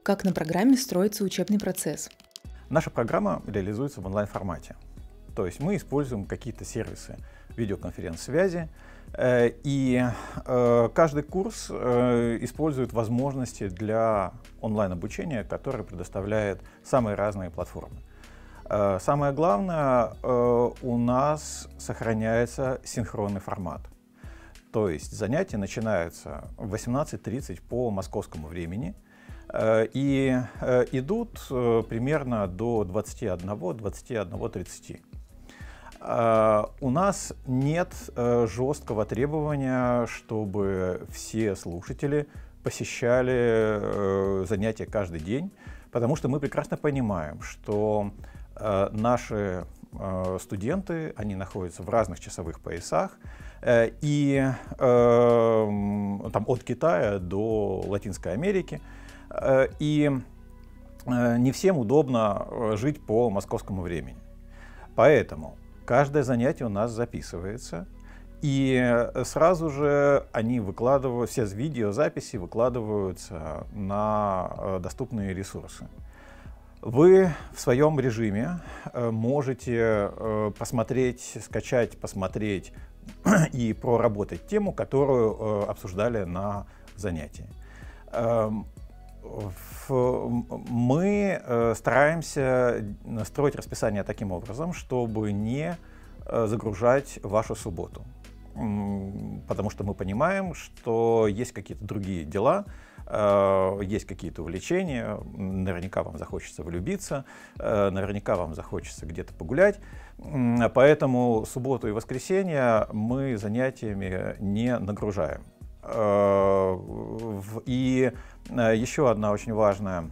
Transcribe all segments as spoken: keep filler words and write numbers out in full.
Как на программе строится учебный процесс? Наша программа реализуется в онлайн-формате. То есть мы используем какие-то сервисы видеоконференц-связи, э, и э, каждый курс э, использует возможности для онлайн-обучения, которые предоставляет самые разные платформы. Э, самое главное, э, у нас сохраняется синхронный формат. То есть занятия начинаются в восемнадцать тридцать по московскому времени и идут примерно до двадцати одного — двадцати одного тридцати. У нас нет жесткого требования, чтобы все слушатели посещали занятия каждый день, потому что мы прекрасно понимаем, что наши студенты, они находятся в разных часовых поясах, и э, там, от Китая до Латинской Америки, и не всем удобно жить по московскому времени. Поэтому каждое занятие у нас записывается, и сразу же они выкладывают, все видеозаписи выкладываются на доступные ресурсы. Вы в своем режиме можете посмотреть, скачать, посмотреть и проработать тему, которую обсуждали на занятии. Мы стараемся строить расписание таким образом, чтобы не загружать вашу субботу, потому что мы понимаем, что есть какие-то другие дела, есть какие-то увлечения, наверняка вам захочется влюбиться, наверняка вам захочется где-то погулять, поэтому субботу и воскресенье мы занятиями не нагружаем. И еще одна очень важная,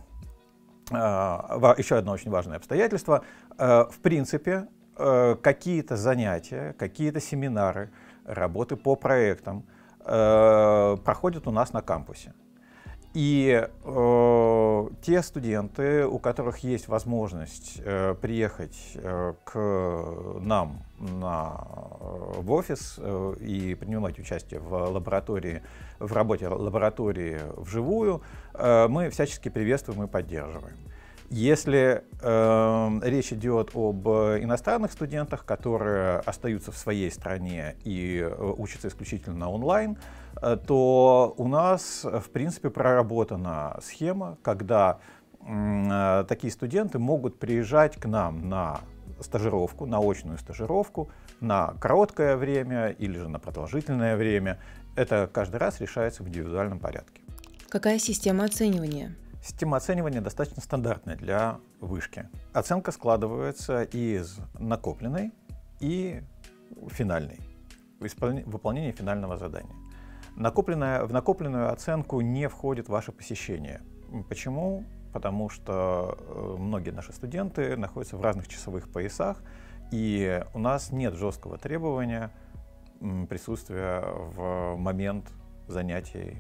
еще одно очень важное обстоятельство. В принципе, какие-то занятия, какие-то семинары, работы по проектам проходят у нас на кампусе. И э, те студенты, у которых есть возможность э, приехать э, к нам на, в офис э, и принимать участие в лаборатории, в работе лаборатории вживую, э, мы всячески приветствуем и поддерживаем. Если э, речь идет об иностранных студентах, которые остаются в своей стране и э, учатся исключительно онлайн, э, то у нас, в принципе, проработана схема, когда э, такие студенты могут приезжать к нам на стажировку, на очную стажировку, на короткое время или же на продолжительное время. Это каждый раз решается в индивидуальном порядке. Какая система оценивания? Система оценивания достаточно стандартная для вышки. Оценка складывается из накопленной и финальной, выполнения финального задания. Накопленная, в накопленную оценку не входит ваше посещение. Почему? Потому что многие наши студенты находятся в разных часовых поясах, и у нас нет жесткого требования присутствия в момент занятий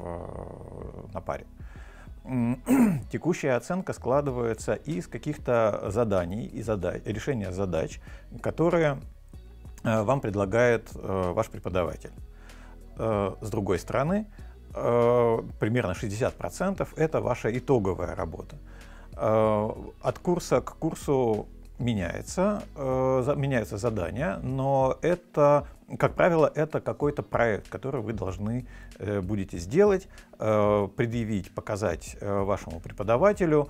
в, на паре. Текущая оценка складывается из каких-то заданий и задач, решения задач, которые вам предлагает ваш преподаватель. С другой стороны, примерно шестьдесят процентов это ваша итоговая работа. От курса к курсу меняется, меняются задания, но это, как правило, это какой-то проект, который вы должны будете сделать, предъявить, показать вашему преподавателю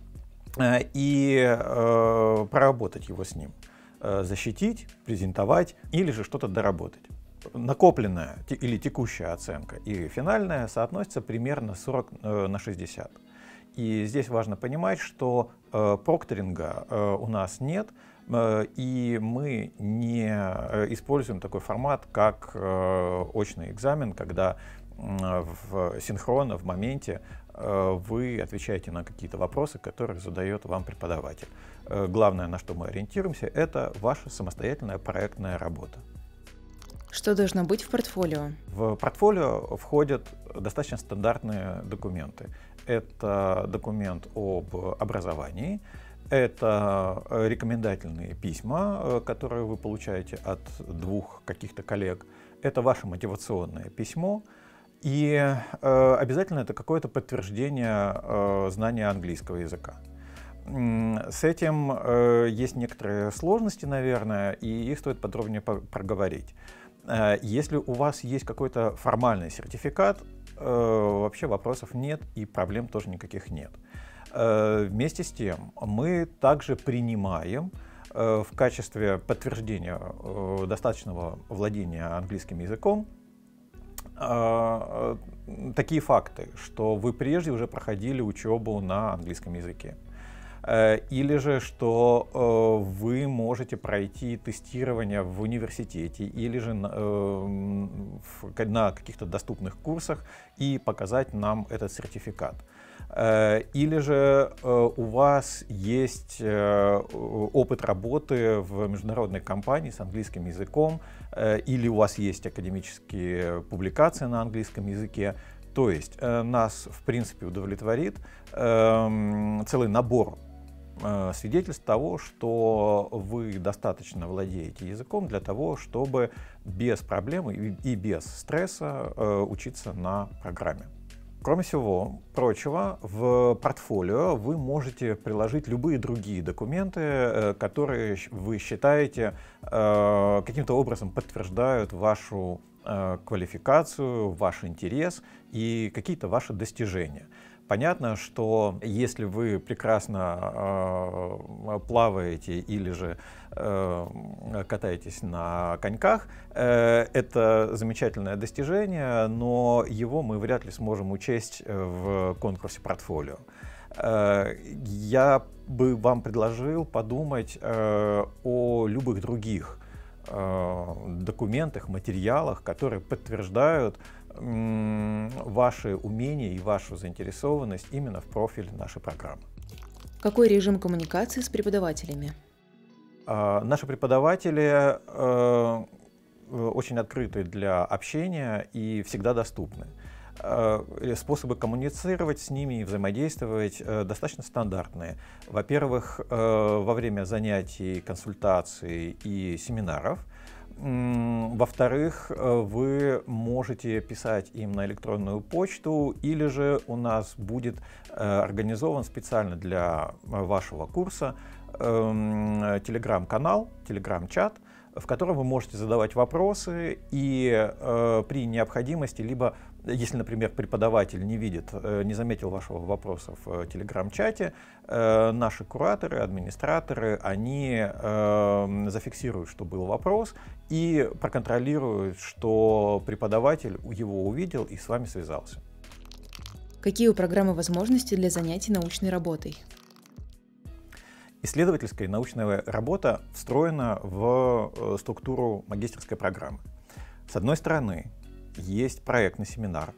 и проработать его с ним, защитить, презентовать или же что-то доработать. Накопленная или текущая оценка и финальная соотносятся примерно сорок на шестьдесят. И здесь важно понимать, что э, прокторинга э, у нас нет, э, и мы не используем такой формат, как э, очный экзамен, когда э, в, синхронно, в моменте э, вы отвечаете на какие-то вопросы, которые задает вам преподаватель. Э, главное, на что мы ориентируемся, это ваша самостоятельная проектная работа. Что должно быть в портфолио? В портфолио входят достаточно стандартные документы. Это документ об образовании, это рекомендательные письма, которые вы получаете от двух каких-то коллег, это ваше мотивационное письмо И э, обязательно это какое-то подтверждение э, знания английского языка. С этим э, есть некоторые сложности, наверное, и их стоит подробнее проговорить. Э, если у вас есть какой-то формальный сертификат, э, вообще вопросов нет и проблем тоже никаких нет. Э, вместе с тем мы также принимаем э, в качестве подтверждения э, достаточного владения английским языком э, такие факты, что вы прежде уже проходили учебу на английском языке. Или же, что э, вы можете пройти тестирование в университете или же на, э, в, на каких-то доступных курсах и показать нам этот сертификат. Э, или же э, у вас есть э, опыт работы в международной компании с английским языком, э, или у вас есть академические публикации на английском языке. То есть э, нас, в принципе, удовлетворит э, целый набор свидетельств того, что вы достаточно владеете языком для того, чтобы без проблем и без стресса учиться на программе. Кроме всего прочего, в портфолио вы можете приложить любые другие документы, которые вы считаете каким-то образом подтверждают вашу квалификацию, ваш интерес и какие-то ваши достижения. Понятно, что если вы прекрасно э, плаваете или же э, катаетесь на коньках, э, это замечательное достижение, но его мы вряд ли сможем учесть в конкурсе портфолио. Э, я бы вам предложил подумать э, о любых других э, документах, материалах, которые подтверждают ваши умения и вашу заинтересованность именно в профиль нашей программы. Какой режим коммуникации с преподавателями? А, наши преподаватели э, очень открыты для общения и всегда доступны. Э, способы коммуницировать с ними и взаимодействовать э, достаточно стандартные. Во-первых, э, во время занятий, консультаций и семинаров. Во-вторых, вы можете писать им на электронную почту, или же у нас будет организован специально для вашего курса телеграм-канал, телеграм-чат, в котором вы можете задавать вопросы и при необходимости либо, если, например, преподаватель не видит, не заметил вашего вопроса в телеграм-чате, наши кураторы, администраторы, они зафиксируют, что был вопрос, и проконтролируют, что преподаватель его увидел и с вами связался. Какие у программы возможности для занятий научной работой? Исследовательская и научная работа встроена в структуру магистерской программы. С одной стороны, есть проектный семинар,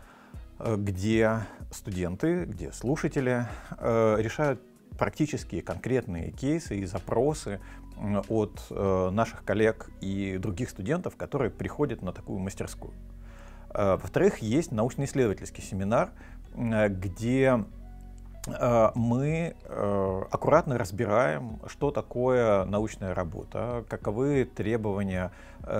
где студенты, где слушатели решают практические конкретные кейсы и запросы от наших коллег и других студентов, которые приходят на такую мастерскую. Во-вторых, есть научно-исследовательский семинар, где мы аккуратно разбираем, что такое научная работа, каковы требования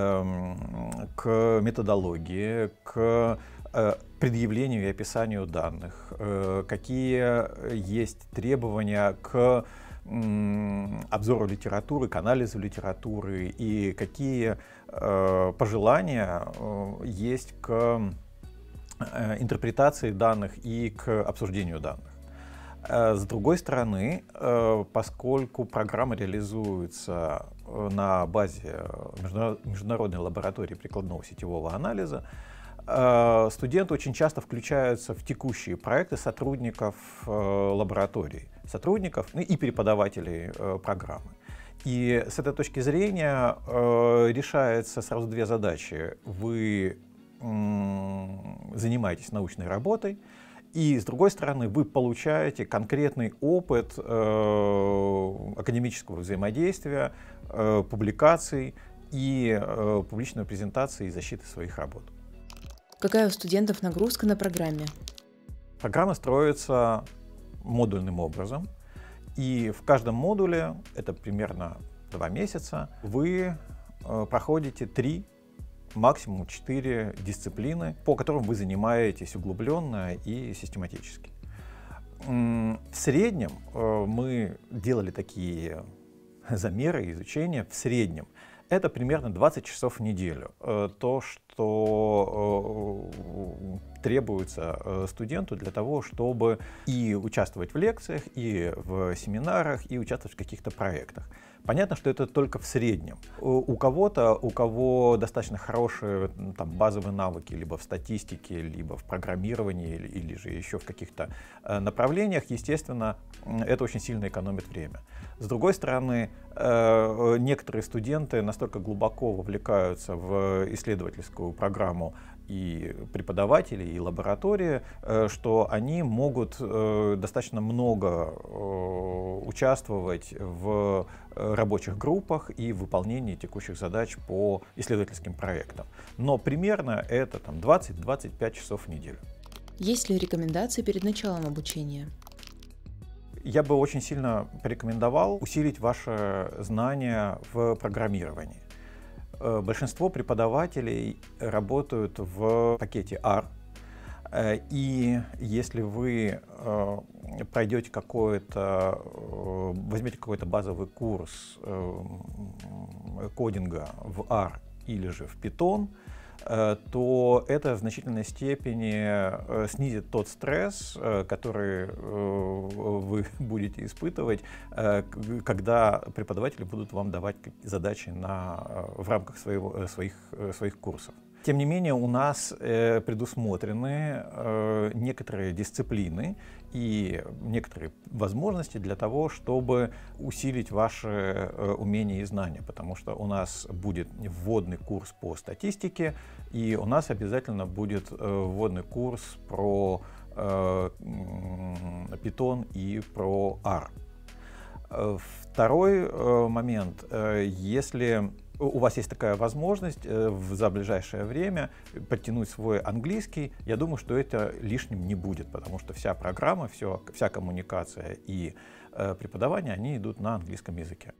к методологии, к предъявлению и описанию данных, какие есть требования к обзору литературы, к анализу литературы и какие пожелания есть к интерпретации данных и к обсуждению данных. С другой стороны, поскольку программа реализуется на базе Международной лаборатории прикладного сетевого анализа, студенты очень часто включаются в текущие проекты сотрудников лабораторий, сотрудников и преподавателей программы. И с этой точки зрения решается сразу две задачи. Вы занимаетесь научной работой, и, с другой стороны, вы получаете конкретный опыт э, академического взаимодействия, э, публикаций и э, публичной презентации и защиты своих работ. Какая у студентов нагрузка на программе? Программа строится модульным образом, и в каждом модуле, это примерно два месяца, вы э, проходите три максимум четыре дисциплины, по которым вы занимаетесь углубленно и систематически. В среднем мы делали такие замеры, изучения. В среднем это примерно двадцать часов в неделю. То, что требуется студенту для того, чтобы и участвовать в лекциях, и в семинарах, и участвовать в каких-то проектах. Понятно, что это только в среднем. У кого-то, у кого достаточно хорошие там, базовые навыки либо в статистике, либо в программировании, или, или же еще в каких-то направлениях, естественно, это очень сильно экономит время. С другой стороны, некоторые студенты настолько глубоко вовлекаются в исследовательскую программу и преподаватели, и лаборатории, что они могут достаточно много участвовать в рабочих группах и в выполнении текущих задач по исследовательским проектам. Но примерно это там, двадцать-двадцать пять часов в неделю. Есть ли рекомендации перед началом обучения? Я бы очень сильно порекомендовал усилить ваше знание в программировании. Большинство преподавателей работают в пакете ар, и если вы пройдете какой-то, возьмете какой-то базовый курс кодинга в ар или же в Python, то это в значительной степени снизит тот стресс, который вы будете испытывать, когда преподаватели будут вам давать задачи на, в рамках своего, своих, своих курсов. Тем не менее, у нас предусмотрены некоторые дисциплины и некоторые возможности для того, чтобы усилить ваши умения и знания, потому что у нас будет вводный курс по статистике, и у нас обязательно будет вводный курс про Python и про ар. Второй момент, если у вас есть такая возможность за ближайшее время подтянуть свой английский, я думаю, что это лишним не будет, потому что вся программа, все, вся коммуникация и преподавание, они идут на английском языке.